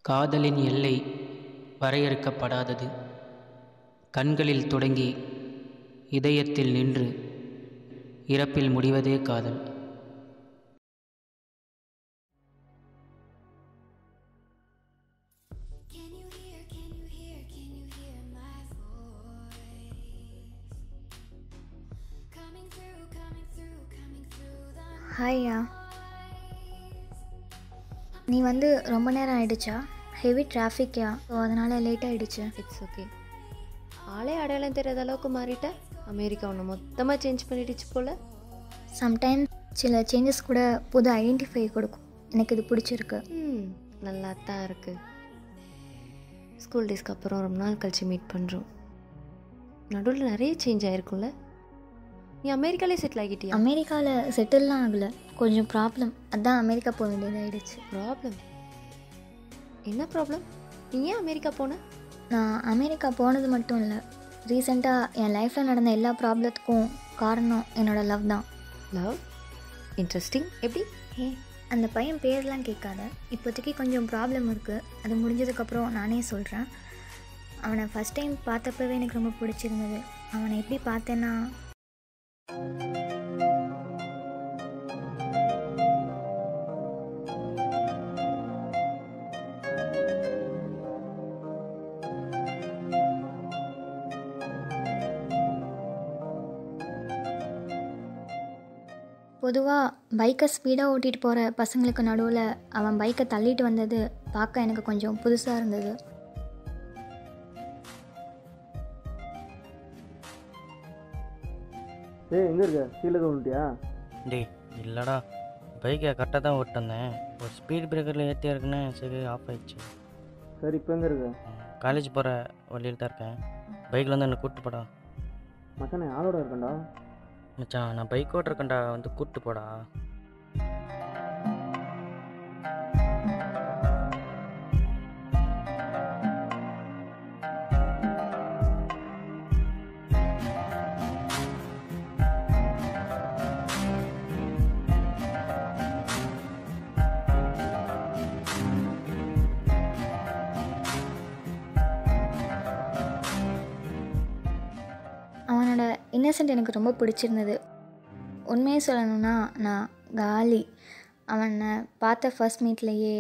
காதலின் எல்லை வரையறுக்கப்படாதது. கண்களில் தொடங்கி இதயத்தில் நின்று இறப்பில் முடிவதே காதல். ஹாய்யா, நீ வந்து ரொம்ப நேரம் ஆகிடுச்சா? ஹெவி டிராஃபிக்யா, ஸோ அதனால் லேட் ஆகிடுச்சு. It's okay. ஆளே அடையாளம் தெரியாத அளவுக்கு மாறிட்டேன். அமெரிக்கா ஒன்று மொத்தமாக சேஞ்ச் பண்ணிடுச்சு போல். சம்டைம்ஸ் சில சேஞ்சஸ் கூட புது ஐடென்டிஃபை கொடுக்கும். எனக்கு இது பிடிச்சிருக்கு. நல்லா தான் இருக்குது. ஸ்கூல் டேஸ்க்கு அப்புறம் ரொம்ப நாள் கழிச்சு மீட் பண்ணுறோம். நடுவில் நிறைய சேஞ்ச் ஆகிருக்கும்ல. நீ அமெரிக்காலே செட்டில் ஆகிட்டியா? அமெரிக்காவில் செட்டில்லாம் ஆகலை, கொஞ்சம் ப்ராப்ளம். அதான் அமெரிக்கா போக வேண்டியதாகிடுச்சு. ப்ராப்ளம்? என்ன ப்ராப்ளம்? நீ ஏன் அமெரிக்கா போன? நான் அமெரிக்கா போனது மட்டும் இல்லை, ரீசெண்டாக என் லைஃப்பில் நடந்த எல்லா ப்ராப்ளத்துக்கும் காரணம் என்னோடய லவ் தான். லவ்? இன்ட்ரெஸ்டிங். எப்படி? அந்த பையன் பேர்லாம் கேட்காத. இப்போதைக்கு கொஞ்சம் ப்ராப்ளம் இருக்குது, அது முடிஞ்சதுக்கப்புறம் நானே சொல்கிறேன். அவனை ஃபஸ்ட் டைம் பார்த்தப்பவே எனக்கு ரொம்ப பிடிச்சிருந்தது. அவனை எப்படி பார்த்தேன்னா, பொதுவாக பைக்கை ஸ்பீடாக ஓட்டிகிட்டு போகிற பசங்களுக்கு நடுவில் அவன் பைக்கை தள்ளிட்டு வந்தது பார்க்க எனக்கு கொஞ்சம் புதுசாக இருந்தது. எங்கே இருக்க? கீழே தோண்டிட்டியா? டேய் இல்லைடா, பைக்கை கரெக்டாக தான் ஓட்டு வந்தேன். ஒரு ஸ்பீட் பிரேக்கரில் ஏற்றியா இருக்குன்னு சரி ஆஃப் ஆயிடுச்சு. சரி, இப்போ எங்கே இருக்க? காலேஜ் போகிற வழியில் தான் இருக்கேன். பைக்கில் வந்து என்னை கூப்பிட்டு போடா. மச்சான், நான் யாரோட இருக்கேன்டா? மச்சான், நான் பைக் ஓட்டுறக்கண்டா, வந்து கூப்பிட்டு போடா. அவனோட இன்னசென்ட் எனக்கு ரொம்ப பிடிச்சிருந்தது. உண்மையை சொல்லணும்னா நான் காலி. அவனை பார்த்த ஃபர்ஸ்ட் மீட்லேயே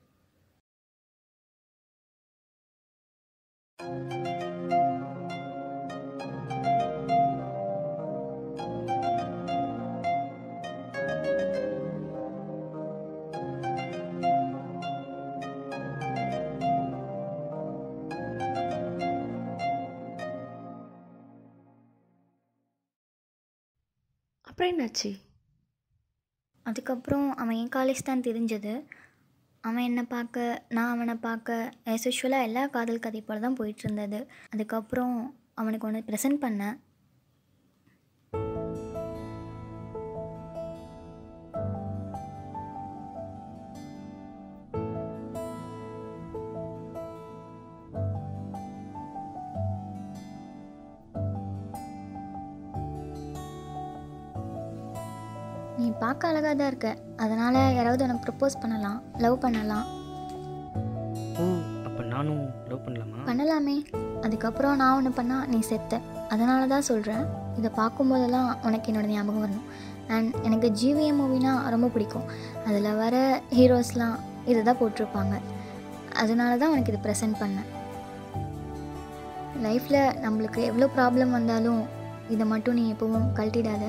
அப்புறம் என்னாச்சு? அதுக்கப்புறம் அவன் என் காலேஜ் தான் தெரிஞ்சது. அவன் என்னை பார்க்க, நான் அவனை பார்க்க, ஆஸ் யூஷுவலாக எல்லா காதல் கதை போல் தான் போயிட்டுருந்தது. அதுக்கப்புறம் அவனுக்கு ஒன்று ப்ரெசென்ட் பண்ணேன். நீ பார்க்க அழகாக தான் இருக்க, அதனால் யாராவது உனக்கு ப்ரப்போஸ் பண்ணலாம், லவ் பண்ணலாம். அப்போ நானும் லவ் பண்ணலாமே. அதுக்கப்புறம் நான் ஒன்று பண்ணால் நீ செத்த. அதனால தான் சொல்கிறேன், இதை பார்க்கும்போதெல்லாம் உனக்கு என்னோடய ஞாபகம் வரணும். அண்ட் எனக்கு ஜிவிஎம் மூவினா ரொம்ப பிடிக்கும். அதில் வர ஹீரோஸ்லாம் இதை தான் போட்டிருப்பாங்க. அதனால தான் உனக்கு இது ப்ரெசென்ட் பண்ணேன். லைஃப்பில் நம்மளுக்கு எவ்வளோ ப்ராப்ளம் வந்தாலும் இதை மட்டும் நீ எப்பவும் கழட்டிடாத.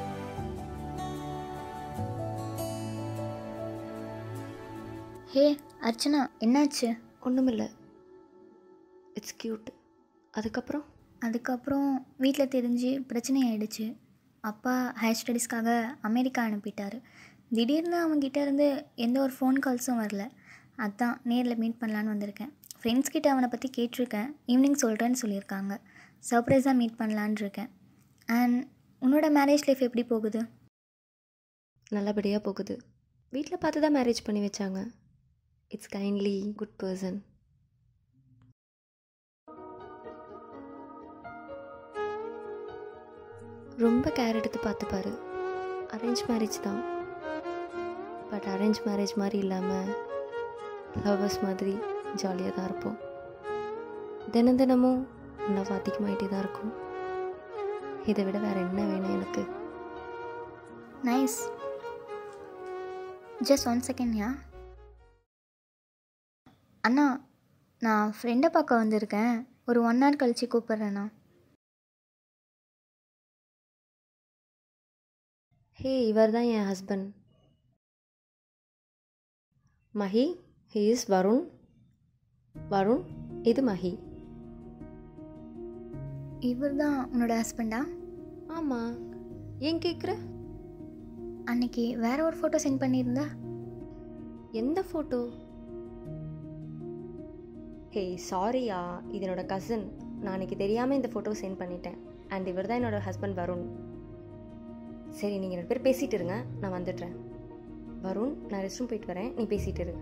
ஹே அர்ச்சனா, என்னாச்சு? ஒன்றுமில்லை, இட்ஸ் க்யூட். அதுக்கப்புறம் வீட்டில் தெரிஞ்சு பிரச்சனை ஆகிடுச்சு. அப்பா ஹையர் ஸ்டடீஸ்க்காக அமெரிக்கா அனுப்பிட்டார். திடீர்னு அவங்ககிட்ட இருந்து எந்த ஒரு ஃபோன் கால்ஸும் வரல. அதான் நேரில் மீட் பண்ணலான்னு வந்திருக்கேன். ஃப்ரெண்ட்ஸ் கிட்ட அவனை பற்றி கேட்டிருக்கேன், ஈவினிங் சொல்கிறேன்னு சொல்லியிருக்காங்க. சர்ப்ரைஸாக மீட் பண்ணலான் இருக்கேன். அண்ட் உன்னோட மேரேஜ் லைஃப் எப்படி போகுது? நல்லபடியாக போகுது. வீட்டில் பார்த்து தான் மேரேஜ் பண்ணி வச்சாங்க. It's kindly good person. ரொம்ப கேர் எடுத்து பார்த்துப்பாரு. அரேஞ்ச் மேரேஜ் தான், பட் அரேஞ்ச் மேரேஜ் மாதிரி இல்லாமல் லவ்வர்ஸ் மாதிரி ஜாலியாக தான் இருப்போம். தினம் தினமும் லவ் அதிகமாகிட்டே தான் இருக்கும். இதை விட வேறு என்ன வேணும் எனக்கு? நைஸ். ஜஸ்ட் 1 செகண்ட் யா. அண்ணா, நான் ஃப்ரெண்டை பார்க்க வந்திருக்கேன். ஒரு 1 hour கழிச்சு கூப்பிட்றேண்ணா. ஹே, இவர் தான் என் husband Mahi. He is Varun. Varun, இது மஹி. இவர் தான் உன்னோட ஹஸ்பண்டா? ஆமாம், ஏன் கேட்குற? அன்னைக்கு வேற ஒரு ஃபோட்டோ சென்ட் பண்ணியிருந்தா. எந்த ஃபோட்டோ? ஹே சாரியா, இது என்னோட கசின். நான் அன்றைக்கி தெரியாமல் இந்த ஃபோட்டோ சென்ட் பண்ணிட்டேன். அண்ட் இவர் தான் என்னோடய ஹஸ்பண்ட் வருண். சரி, நீங்கள் 2 பேர் பேசிகிட்டு இருங்க, நான் வந்துடுறேன். வருண், நான் ரெஸ்ட் ரூம் போயிட்டு வரேன், நீ பேசிகிட்டு இரு.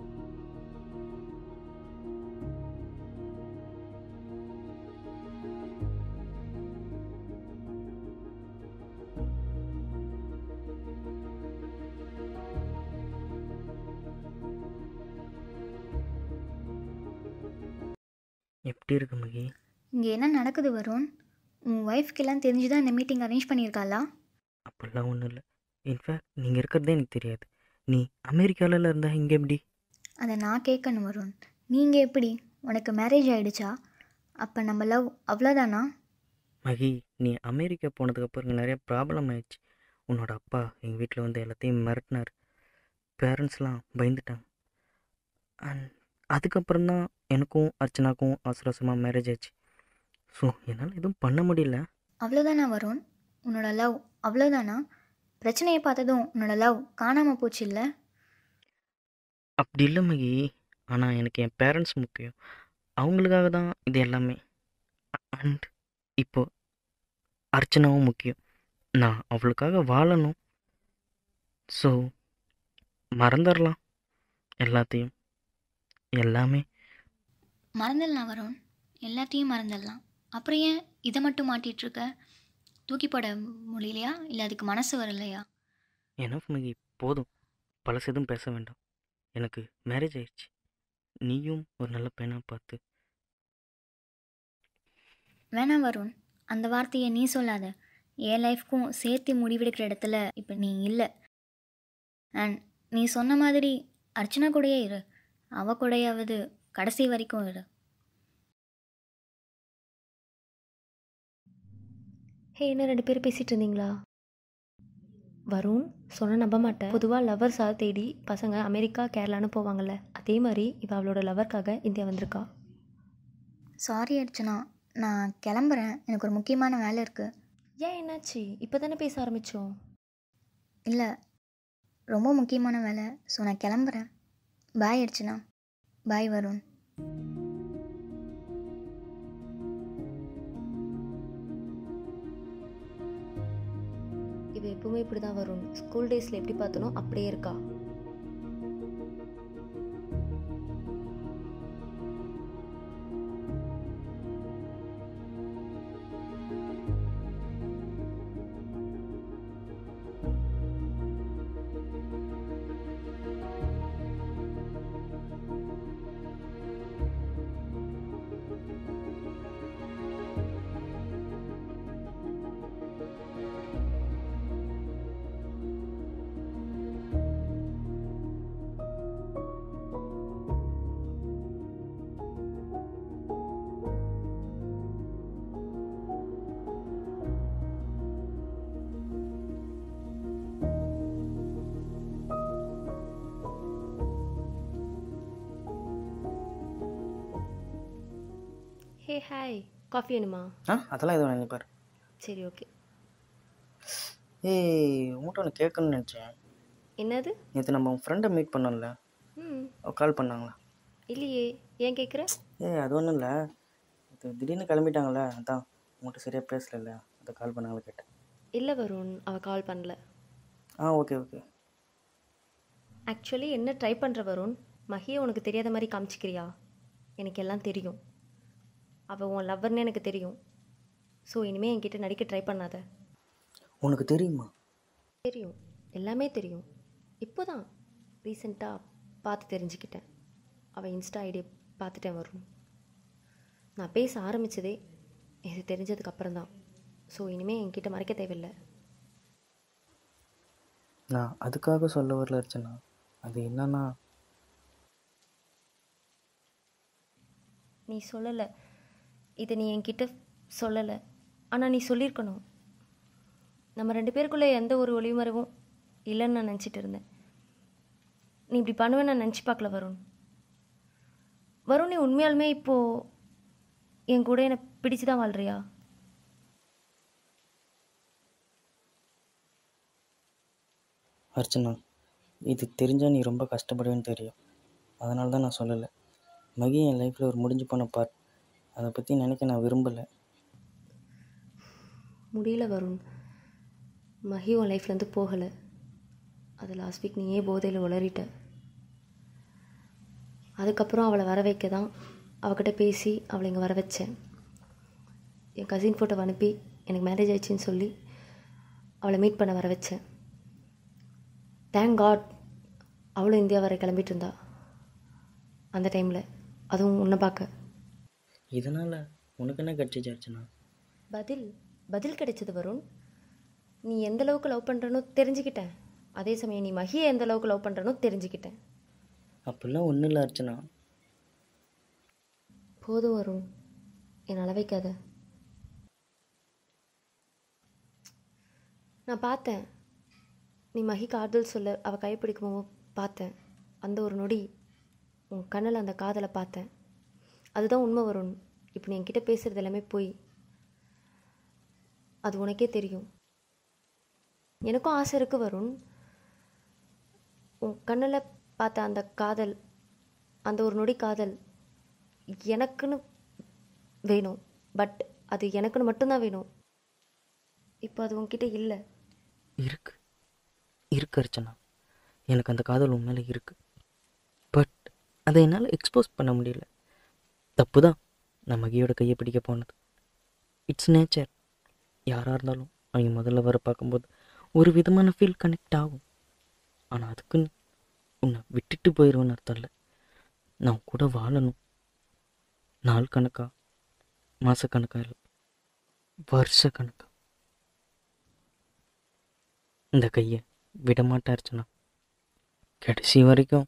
எப்படி இருக்கு மகி? இங்கே என்ன நடக்குது வருண்? உன் ஒய்ஃப்க்கெல்லாம் தெரிஞ்சு தான் இந்த மீட்டிங் அரேஞ்ச் பண்ணியிருக்காளா? அப்படிலாம் ஒன்றும் இல்லை. இன்ஃபேக்ட் நீங்கள் இருக்கிறதே எனக்கு தெரியாது. நீ அமெரிக்காவில் இருந்தால் இங்கே எப்படி? அதை நான் கேட்கணும் வருண். நீங்கள் எப்படி? உனக்கு மேரேஜ் ஆகிடுச்சா? அப்போ நம்ம லவ் அவ்வளோதானா? மகி, நீ அமெரிக்கா போனதுக்கப்புறம் இங்கே நிறைய ப்ராப்ளம் ஆயிடுச்சு. உன்னோட அப்பா எங்கள் வீட்டில் வந்து எல்லாத்தையும் மிரட்டினார். பேரண்ட்ஸ்லாம் பயந்துட்டாங்க. அண்ட் அதுக்கப்புறம் தான் எனக்கும் அர்ச்சனாக்கும் அவசர அவசரமாக மேரேஜ் ஆச்சு. ஸோ என்னால் எதுவும் பண்ண முடியல. அவ்வளோதானா வருண்? உன்னோட லவ் அவ்வளோதானா? பிரச்சனையை பார்த்ததும் உன்னோட லவ் காணாமல் போச்சு இல்லை? அப்படி இல்லை மகி. ஆனால் எனக்கு என் பேரண்ட்ஸ் முக்கியம். அவங்களுக்காக தான் இது எல்லாமே. அண்ட் இப்போ அர்ச்சனாவும் முக்கியம். நான் அவளுக்காக வாழணும். ஸோ மறந்துடலாம் எல்லாத்தையும், எல்லாமே. மறந்துடலாம் வருண், எல்லாத்தையும் மறந்துடலாம். அப்புறம் ஏன் இதை மட்டும் மாட்டிகிட்ருக்க? தூக்கி போட முடியலையா? இல்லை அதுக்கு மனசு வரலையா? எனஃப் மகி, போதும். பழசு எதுவும் பேச வேண்டாம். எனக்கு மேரேஜ் ஆயிடுச்சு. நீயும் ஒரு நல்ல பையனாக பார்த்து. வேணாம் வருண், அந்த வார்த்தையை நீ சொல்லாத. என் லைஃப்க்கும் சேர்த்து முடிவெடுக்கிற இடத்துல இப்போ நீ இல்லை. அண்ட் நீ சொன்ன மாதிரி அர்ச்சனா கூடயே இரு. அவ கூடயாவது கடைசி வரைக்கும் இரு. ஹே, என்ன 2 பேர் பேசிகிட்டு இருந்தீங்களா? வருண், சொன்ன நம்ப மாட்டேன். பொதுவாக லவர்ஸாக தேடி பசங்க அமெரிக்கா கேரளான்னு போவாங்கள்ல, அதே மாதிரி இவ அவளோட லவர்க்காக இந்தியா வந்திருக்கா. சாரி அர்ச்சனா, நான் கிளம்புறேன். எனக்கு ஒரு முக்கியமான வேலை இருக்குது. ஏன், என்னாச்சு? இப்போ தானே பேச ஆரம்பித்தோம். இல்லை, ரொம்ப முக்கியமான வேலை. ஸோ நான் கிளம்புறேன். பாய் அர்ச்சனா. பாய் வருண். இவ எப்பவுமே இப்படி தான் வருண். ஸ்கூல் டேஸில் எப்படி பார்த்தனோ அப்படியே இருக்கா. ஹே ஹாய், காஃபி வேணுமா? அதெல்லாம் எதுவும் நினைப்பார். சரி, ஓகே. ஏய், உங்கள்கிட்ட ஒன்று கேட்கணும்னு நினச்சேன். என்னது? நேற்று நம்ம உன் ஃப்ரெண்டை மீட் பண்ணோம்ல, கால் பண்ணாங்களா? இல்லையே, ஏன் கேட்குற? அது ஒன்றும் இல்லை. இது திடீர்னு கிளம்பிட்டாங்களே, அதான் உங்கள்கிட்ட சரியாக பேசல, அதை கால் பண்ணாங்களே கேட்டேன். இல்லை வருண், அவள் கால் பண்ணல. Okay okay. ஆக்சுவலி என்ன ட்ரை பண்ணுற வருண்? மஹியை உனக்கு தெரியாத மாதிரி காமிச்சிக்கிறியா? எனக்கு எல்லாம் தெரியும். அவள் உன் லவ்வர்னு எனக்கு தெரியும். ஸோ இனிமேல் என்கிட்ட நடிக்க ட்ரை பண்ணாத. உனக்கு தெரியுமா? தெரியும், எல்லாமே தெரியும். இப்போ தான் ரீசெண்டாக பார்த்து தெரிஞ்சுக்கிட்டேன். அவள் இன்ஸ்டா ஐடியை பார்த்துட்டேன் வருண். நான் பேச ஆரம்பித்ததே இது தெரிஞ்சதுக்கப்புறம் தான். ஸோ இனிமேல் என்கிட்ட மறைக்க தேவையில்லை. நான் அதுக்காக சொல்ல வரல அர்ச்சனா. அது என்னன்னா, நீ சொல்லலை, இதை நீ என்கிட்ட சொல்லலை. ஆனால் நீ சொல்லியிருக்கணும். நம்ம 2 பேருக்குள்ளே எந்த ஒரு ஒளிமறைவும் இல்லைன்னு நான் நினச்சிட்டு இருந்தேன். நீ இப்படி பண்ணுவேன்னு நான் நினச்சி பார்க்கல வருண். வருண், நீ உண்மையாலுமே இப்போது என் கூட என்னை பிடிச்சு தான் வாழ்றியா? அர்ச்சனா, இது தெரிஞ்சால் நீ ரொம்ப கஷ்டப்படுவேன்னு தெரியும். அதனால தான் நான் சொல்லலை. மகி என் லைஃப்பில் ஒரு முடிஞ்சு போன பார்ட். அதை பற்றி நினைக்க நான் விரும்பலை. முடியல வருண். மஹி உன் லைஃப்லேருந்து போகலை. அது லாஸ்ட் வீக் நீயே போதையில் உளறிட்ட. அதுக்கப்புறம் அவளை வர வைக்க தான் அவகிட்ட பேசி அவளை இங்கே வர வச்சேன். என் கசின் ஃபோட்டோவை அனுப்பி எனக்கு மேரேஜ் ஆயிடுச்சின்னு சொல்லி அவளை மீட் பண்ண வர வச்சேன். தேங்க் காட் அவளும் இந்தியா வர கிளம்பிட்டு இருந்தா அந்த டைமில், அதுவும் உன்னை பார்க்க. இதனால் உனக்கு என்ன கிடச்சிச்சு அர்ச்சனா? பதில் கிடைச்சது வருண். நீ எந்த அளவுக்கு லவ் பண்ணுறனோ தெரிஞ்சுக்கிட்டேன். அதே சமயம் நீ மகியை எந்த அளவுக்கு லவ் பண்ணுறனோ தெரிஞ்சுக்கிட்டேன். அப்படிலாம் ஒன்றும் இல்லை அர்ச்சனா. போதும் வருண், என்னை அள வைக்காத. நான் பார்த்தேன் நீ மகிக்கு ஆறுதல் சொல்ல அவள் கைப்பிடிக்குமோ பார்த்தேன். அந்த ஒரு நொடி உன் கண்ணில் அந்த காதலை பார்த்தேன். அதுதான் உண்மை வருண். இப்போ நீ என்கிட்ட பேசுகிறது எல்லாமே போய். அது உனக்கே தெரியும். எனக்கும் ஆசை இருக்குது வருண். உன் கண்ணில் பார்த்த அந்த காதல், அந்த ஒரு நொடி காதல் எனக்குன்னு வேணும். பட் அது எனக்குன்னு மட்டும்தான் வேணும். இப்போ அது உன்கிட்ட இல்லை. இருக்கு அர்ச்சனா. எனக்கு அந்த காதல் உன் மேலே இருக்குது. பட் அதை என்னால் எக்ஸ்போஸ் பண்ண முடியல. தப்பு தான் நான் மகியோட கையை பிடிக்க போனது. It's nature. யாராக இருந்தாலும் அவங்க முதல்ல வர பார்க்கும்போது ஒரு விதமான ஃபீல் கனெக்ட் ஆகும். ஆனால் அதுக்குன்னு உன்னை விட்டுட்டு போயிடுவேன்னு அர்த்தம் இல்லை. நான் கூட வாழணும். நாள் கணக்கா, மாதக்கணக்கா இல்லை, வருஷ கணக்கா. இந்த கையை விடமாட்டேன் அர்ச்சனா, கடைசி வரைக்கும்.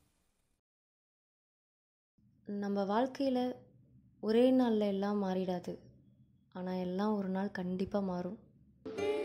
நம்ம வாழ்க்கையில் ஒரே நாளில் எல்லாம் மாறிடாது. ஆனால் எல்லாம் ஒரு நாள் கண்டிப்பாக மாறும்.